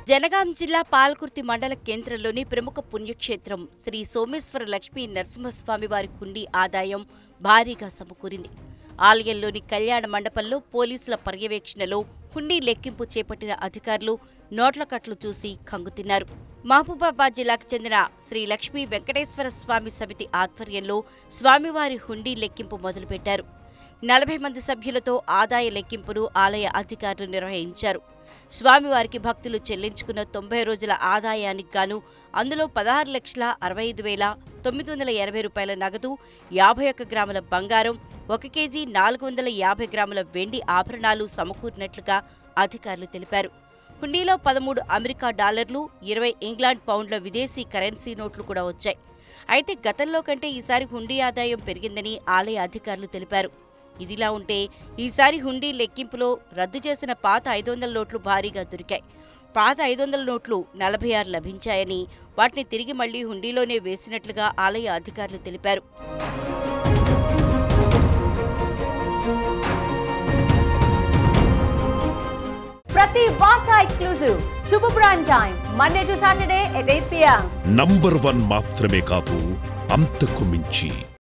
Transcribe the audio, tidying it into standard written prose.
జనగాం జిల్లా పాల్కుర్తి మండల కేంద్రంలోని ప్రముఖ పుణ్యక్షేత్రం శ్రీ సోమేశ్వర లక్ష్మీ నరసింహస్వామి వారి హుండీ ఆదాయం భారీగా సమకూరింది. ఆలయంలోని కళ్యాణ మండపంలో పోలీసుల పర్యవేక్షణలో హుండీ లెక్కింపు చేపట్టిన అధికారులు నోట్ల కట్లు చూసి కంగుతిన్నారు. మహబూబాబాద్ జిల్లాకు చెందిన శ్రీ లక్ష్మీ వెంకటేశ్వర స్వామి సమితి ఆధ్వర్యంలో స్వామివారి హుండీ లెక్కింపు మొదలుపెట్టారు. 40 మంది సభ్యులతో ఆదాయ లెక్కింపును ఆలయ అధికారులు నిర్వహించారు. స్వామివారికి భక్తులు చెల్లించుకున్న 90 రోజుల ఆదాయానికి గాను అందులో 16,65,980 రూపాయల నగదు, 51 గ్రాముల బంగారం, 1 కేజీ 450 గ్రాముల వెండి ఆభరణాలు సమకూరినట్లుగా అధికారులు తెలిపారు. హుండీలో 13 అమెరికా డాలర్లు, 20 ఇంగ్లాండ్ పౌండ్ల విదేశీ కరెన్సీ నోట్లు కూడా వచ్చాయి. అయితే గతంలో కంటే ఈసారి హుండీ ఆదాయం పెరిగిందని ఆలయ అధికారులు తెలిపారు. ఇదిలా ఉంటే ఈసారి హుండీ లెక్కింపులో రద్దు చేసిన పాత 500 నోట్లు భారీగా దొరికాయి. పాత 500 నోట్లు 46 లభించాయని, వాటిని తిరిగి మళ్లీ హుండీలోనే వేసినట్లుగా ఆలయ అధికారులు తెలిపారు. ప్రతి వార్త exclusive super prime time Monday to Saturday at 8 PM. Number 1 మాత్రమే కాదు, అంతకు మించి